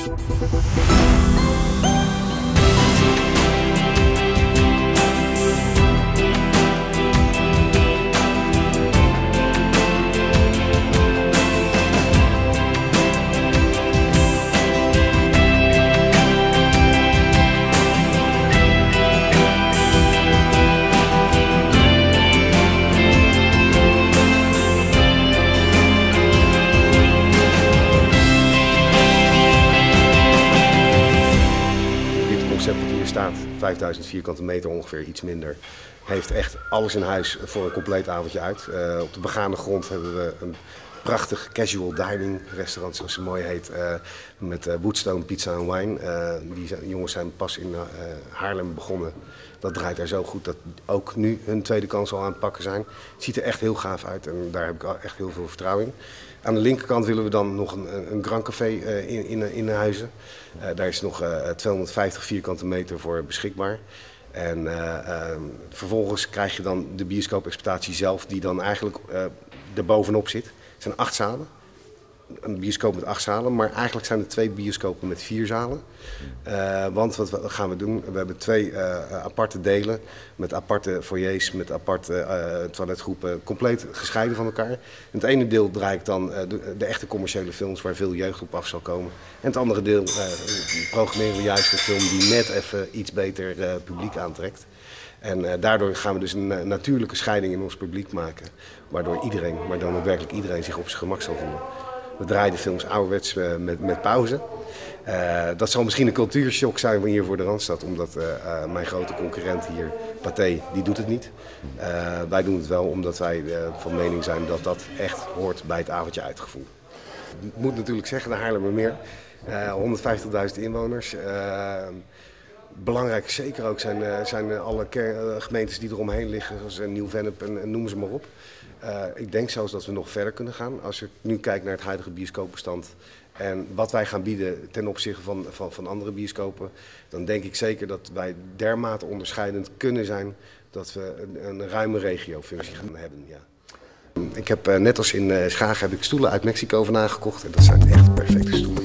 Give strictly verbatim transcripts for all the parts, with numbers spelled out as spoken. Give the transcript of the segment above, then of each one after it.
Wat hier staat, vijfduizend vierkante meter ongeveer, iets minder, heeft echt alles in huis voor een compleet avondje uit. Uh, op de begane grond hebben we een prachtig casual dining restaurant, zoals het mooi heet, uh, met uh, Woodstone Pizza en Wine. Uh, die zijn, jongens zijn pas in uh, Haarlem begonnen. Dat draait er zo goed dat ook nu hun tweede kans al aan het pakken zijn. Het ziet er echt heel gaaf uit en daar heb ik echt heel veel vertrouwen in. Aan de linkerkant willen we dan nog een, een Grand Café uh, in, in, in Huizen. Uh, daar is nog uh, tweehonderdvijftig vierkante meter voor beschikbaar. En uh, uh, vervolgens krijg je dan de bioscoop-exploitatie zelf, die dan eigenlijk uh, erbovenop zit. Het zijn acht zalen. Een bioscoop met acht zalen, maar eigenlijk zijn er twee bioscopen met vier zalen. Uh, want wat gaan we doen? We hebben twee uh, aparte delen met aparte foyers, met aparte uh, toiletgroepen, compleet gescheiden van elkaar. In het ene deel draai ik dan uh, de, de echte commerciële films waar veel jeugd op af zal komen. En het andere deel uh, programmeren we juist een film die net even iets beter uh, publiek aantrekt. En uh, daardoor gaan we dus een uh, natuurlijke scheiding in ons publiek maken, waardoor iedereen, maar dan ook werkelijk iedereen, zich op zijn gemak zal voelen. We draaien de films ouderwets uh, met, met pauze. Uh, dat zal misschien een cultuurshock zijn hier voor de Randstad, omdat uh, uh, mijn grote concurrent hier, Pathé, die doet het niet. Uh, wij doen het wel omdat wij uh, van mening zijn dat dat echt hoort bij het avondje uitgevoel. Ik moet natuurlijk zeggen, de Haarlemmermeer, uh, honderdvijftigduizend inwoners. Uh, Belangrijk zeker ook zijn, uh, zijn alle uh, gemeentes die eromheen liggen, zoals uh, Nieuw-Vennep en, en noem ze maar op. Uh, ik denk zelfs dat we nog verder kunnen gaan. Als je nu kijkt naar het huidige bioscoopbestand en wat wij gaan bieden ten opzichte van, van, van andere bioscopen, dan denk ik zeker dat wij dermate onderscheidend kunnen zijn dat we een, een ruime regiofunctie gaan hebben. Ja. Ik heb uh, net als in uh, Schagen heb ik stoelen uit Mexico vandaan gekocht en dat zijn echt perfecte stoelen.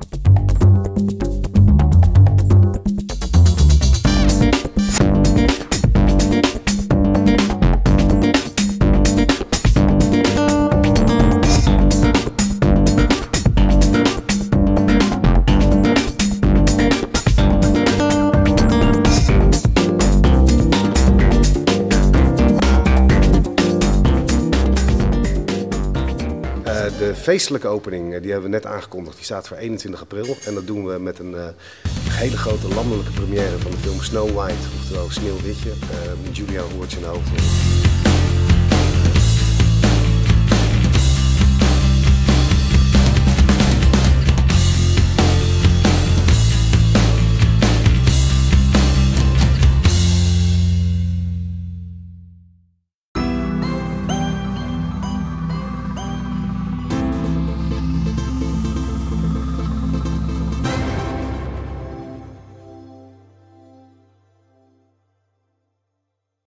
De feestelijke opening die hebben we net aangekondigd, die staat voor eenentwintig april. En dat doen we met een uh, hele grote landelijke première van de film Snow White, oftewel Sneeuwwitje, uh, met Julia Roberts in de hoofdrol.